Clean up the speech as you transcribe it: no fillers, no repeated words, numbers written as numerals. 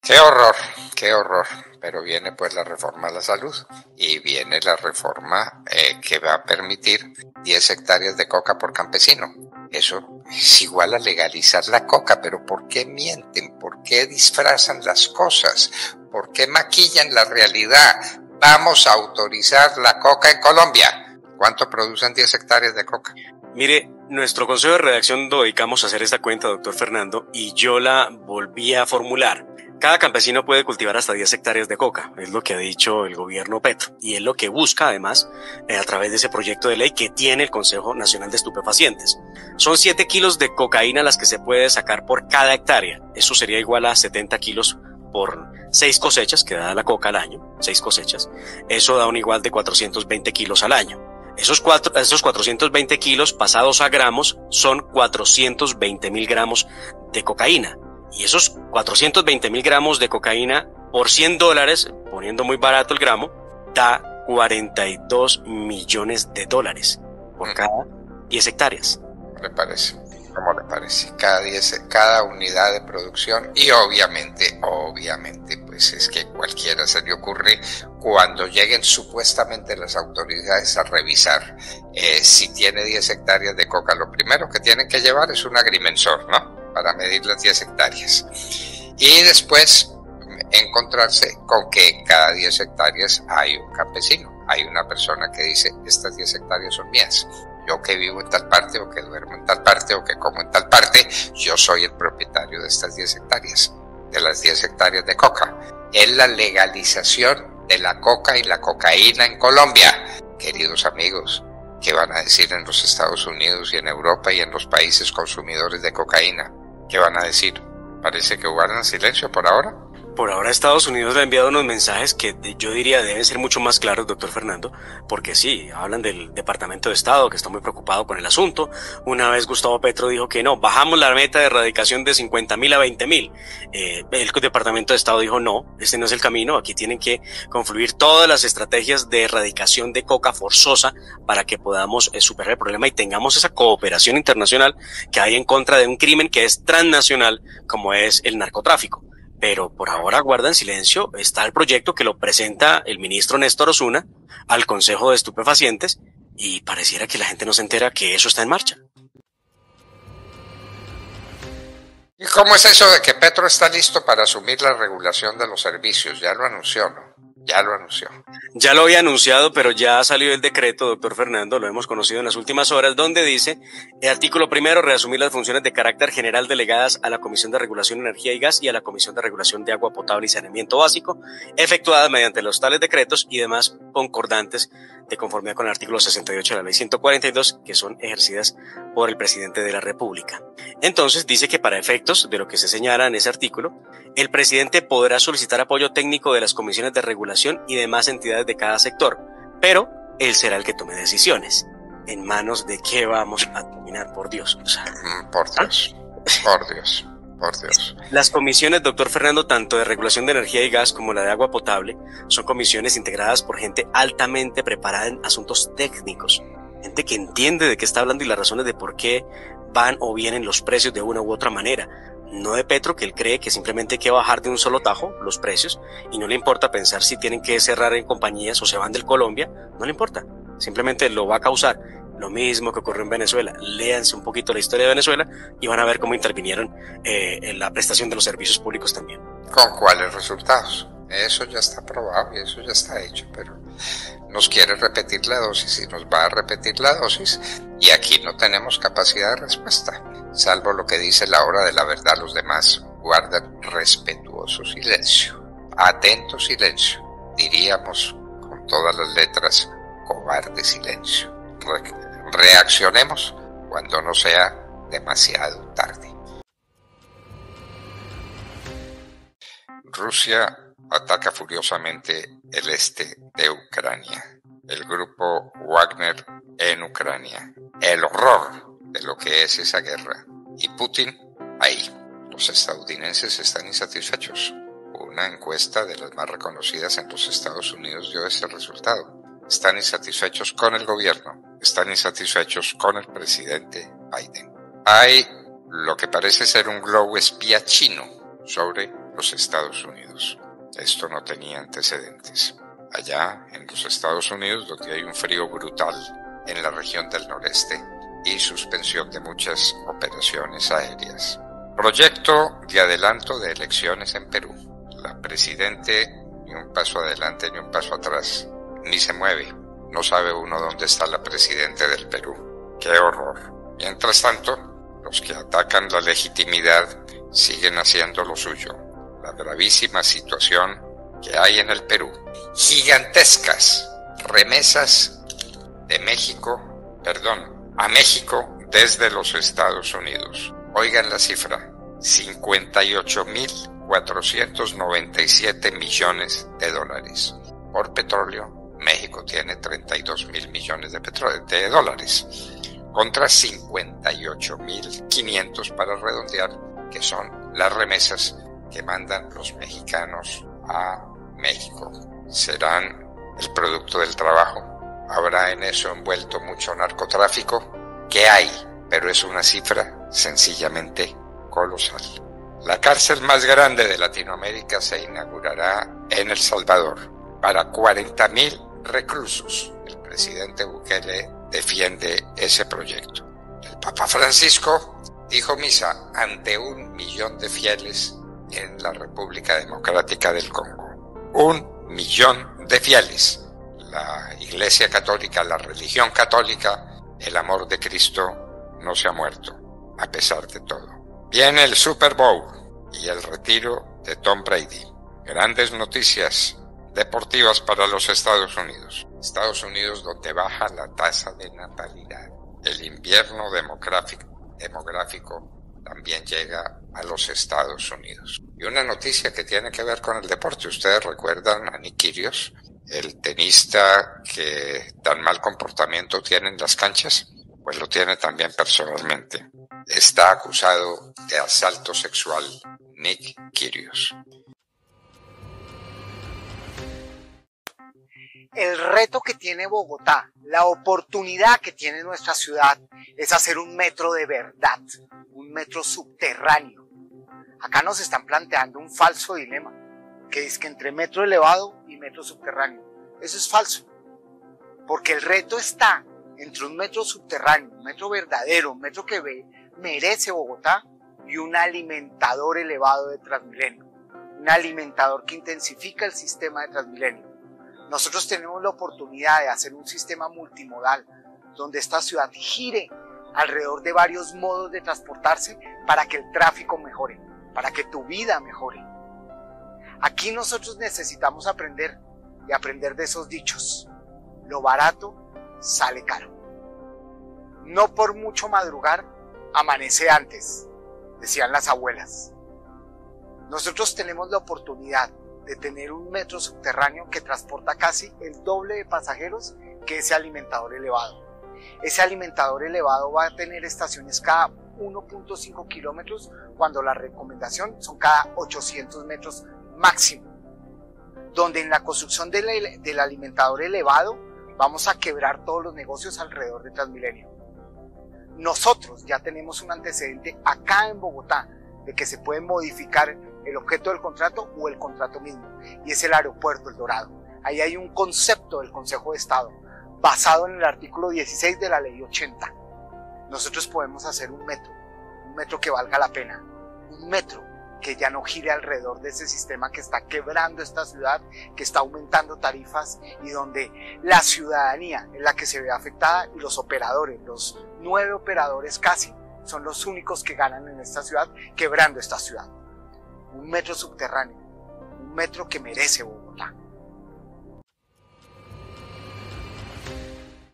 qué horror. Pero viene pues la reforma a la salud y viene la reforma que va a permitir 10 hectáreas de coca por campesino. Eso es igual a legalizar la coca, pero ¿por qué mienten? ¿Por qué disfrazan las cosas? ¿Por qué maquillan la realidad? Vamos a autorizar la coca en Colombia. ¿Cuánto producen 10 hectáreas de coca? Mire, nuestro consejo de redacción lo dedicamos a hacer esta cuenta, doctor Fernando, y yo la volví a formular. Cada campesino puede cultivar hasta 10 hectáreas de coca, es lo que ha dicho el gobierno Petro, y es lo que busca además a través de ese proyecto de ley que tiene el Consejo Nacional de Estupefacientes. Son 7 kilos de cocaína las que se puede sacar por cada hectárea, eso sería igual a 70 kilos por 6 cosechas que da la coca al año, 6 cosechas, eso da un igual de 420 kilos al año. Esos 420 kilos pasados a gramos son 420.000 gramos de cocaína. Y esos 420.000 gramos de cocaína por $100, poniendo muy barato el gramo, da 42 millones de dólares por cada 10 hectáreas. ¿Cómo le parece? Cada unidad de producción y obviamente, pues es que cualquiera se le ocurre cuando lleguen supuestamente las autoridades a revisar si tiene 10 hectáreas de coca, lo primero que tienen que llevar es un agrimensor, ¿no? Para medir las 10 hectáreas. Y después encontrarse con que cada 10 hectáreas hay un campesino, hay una persona que dice, estas 10 hectáreas son mías. Yo que vivo en tal parte, o que duermo en tal parte, o que como en tal parte, yo soy el propietario de estas 10 hectáreas, de las 10 hectáreas de coca. Es la legalización de la coca y la cocaína en Colombia. Queridos amigos, ¿qué van a decir en los Estados Unidos y en Europa y en los países consumidores de cocaína? ¿Qué van a decir? Parece que guardan silencio por ahora. Por ahora Estados Unidos le ha enviado unos mensajes que yo diría deben ser mucho más claros, doctor Fernando, porque sí, hablan del Departamento de Estado que está muy preocupado con el asunto. Una vez Gustavo Petro dijo que no, bajamos la meta de erradicación de 50.000 a 20.000. El Departamento de Estado dijo no, este no es el camino, aquí tienen que confluir todas las estrategias de erradicación de coca forzosa para que podamos superar el problema y tengamos esa cooperación internacional que hay en contra de un crimen que es transnacional como es el narcotráfico. Pero por ahora guardan silencio. Está el proyecto que lo presenta el ministro Néstor Osuna al Consejo de Estupefacientes y pareciera que la gente no se entera que eso está en marcha. ¿Y cómo es eso de que Petro está listo para asumir la regulación de los servicios? Ya lo anunció, ¿no? Ya lo anunció. Ya lo había anunciado, pero ya salió el decreto, doctor Fernando, lo hemos conocido en las últimas horas, donde dice, el artículo primero, reasumir las funciones de carácter general delegadas a la Comisión de Regulación de Energía y Gas y a la Comisión de Regulación de Agua Potable y Saneamiento Básico, efectuadas mediante los tales decretos y demás concordantes de conformidad con el artículo 68 de la Ley 142, que son ejercidas por el presidente de la República. Entonces, dice que para efectos de lo que se señala en ese artículo, el presidente podrá solicitar apoyo técnico de las comisiones de regulación y demás entidades de cada sector, pero él será el que tome decisiones. ¿En manos de qué vamos a terminar? Por Dios. O sea, por Dios. Las comisiones, doctor Fernando, tanto de regulación de energía y gas como la de agua potable, son comisiones integradas por gente altamente preparada en asuntos técnicos, gente que entiende de qué está hablando y las razones de por qué van o vienen los precios de una u otra manera. No de Petro, que él cree que simplemente hay que bajar de un solo tajo los precios y no le importa pensar si tienen que cerrar en compañías o se van del Colombia, no le importa, simplemente lo va a causar. Lo mismo que ocurrió en Venezuela. Léanse un poquito la historia de Venezuela y van a ver cómo intervinieron en la prestación de los servicios públicos también. ¿Con cuáles resultados? Eso ya está probado y eso ya está hecho, pero nos quiere repetir la dosis y nos va a repetir la dosis y aquí no tenemos capacidad de respuesta, salvo lo que dice la hora de la verdad. Los demás guardan respetuoso silencio, atento silencio, diríamos con todas las letras, cobarde silencio. Reaccionemos cuando no sea demasiado tarde. Rusia ataca furiosamente el este de Ucrania. El grupo Wagner en Ucrania. El horror de lo que es esa guerra. Y Putin ahí. Los estadounidenses están insatisfechos. Una encuesta de las más reconocidas en los Estados Unidos dio ese resultado. Están insatisfechos con el gobierno, están insatisfechos con el presidente Biden. Hay lo que parece ser un globo espía chino sobre los Estados Unidos. Esto no tenía antecedentes. Allá en los Estados Unidos, donde hay un frío brutal en la región del noreste y suspensión de muchas operaciones aéreas. Proyecto de adelanto de elecciones en Perú. La presidente ni un paso adelante ni un paso atrás, ni se mueve. No sabe uno dónde está la presidenta del Perú. ¡Qué horror! Mientras tanto, los que atacan la legitimidad siguen haciendo lo suyo. La gravísima situación que hay en el Perú. Gigantescas remesas de a México desde los Estados Unidos. Oigan la cifra, 58.497 millones de dólares. Por petróleo, México tiene 32.000 millones de dólares, contra 58.500 para redondear, que son las remesas que mandan los mexicanos a México. Serán el producto del trabajo. ¿Habrá en eso envuelto mucho narcotráfico? ¿Qué hay? Pero es una cifra sencillamente colosal. La cárcel más grande de Latinoamérica se inaugurará en El Salvador para 40.000 reclusos. El presidente Bukele defiende ese proyecto. El Papa Francisco dijo misa ante 1 millón de fieles en la República Democrática del Congo. 1 millón de fieles. La Iglesia Católica, la religión católica, el amor de Cristo no se ha muerto, a pesar de todo. Viene el Super Bowl y el retiro de Tom Brady. Grandes noticias deportivas para los Estados Unidos. Estados Unidos, donde baja la tasa de natalidad. El invierno demográfico también llega a los Estados Unidos. Y una noticia que tiene que ver con el deporte. Ustedes recuerdan a Nick Kyrgios, el tenista que tan mal comportamiento tiene en las canchas, pues lo tiene también personalmente. Está acusado de asalto sexual Nick Kyrgios. El reto que tiene Bogotá, la oportunidad que tiene nuestra ciudad es hacer un metro de verdad, un metro subterráneo. Acá nos están planteando un falso dilema, que es que entre metro elevado y metro subterráneo. Eso es falso, porque el reto está entre un metro subterráneo, un metro verdadero, un metro que merece Bogotá, y un alimentador elevado de Transmilenio, un alimentador que intensifica el sistema de Transmilenio. Nosotros tenemos la oportunidad de hacer un sistema multimodal, donde esta ciudad gire alrededor de varios modos de transportarse para que el tráfico mejore, para que tu vida mejore. Aquí nosotros necesitamos aprender de esos dichos. Lo barato sale caro. No por mucho madrugar, amanece antes, decían las abuelas. Nosotros tenemos la oportunidad de tener un metro subterráneo que transporta casi el doble de pasajeros que ese alimentador elevado. Ese alimentador elevado va a tener estaciones cada 1.5 kilómetros, cuando la recomendación son cada 800 metros máximo. Donde en la construcción del alimentador elevado vamos a quebrar todos los negocios alrededor de Transmilenio. Nosotros ya tenemos un antecedente acá en Bogotá de que se puede modificar el objeto del contrato o el contrato mismo, y es el aeropuerto El Dorado. Ahí hay un concepto del Consejo de Estado basado en el artículo 16 de la ley 80. Nosotros podemos hacer un metro que valga la pena, un metro que ya no gire alrededor de ese sistema que está quebrando esta ciudad, que está aumentando tarifas, y donde la ciudadanía es la que se ve afectada, y los operadores, los 9 operadores casi, son los únicos que ganan en esta ciudad, quebrando esta ciudad. Un metro subterráneo, un metro que merece Bogotá.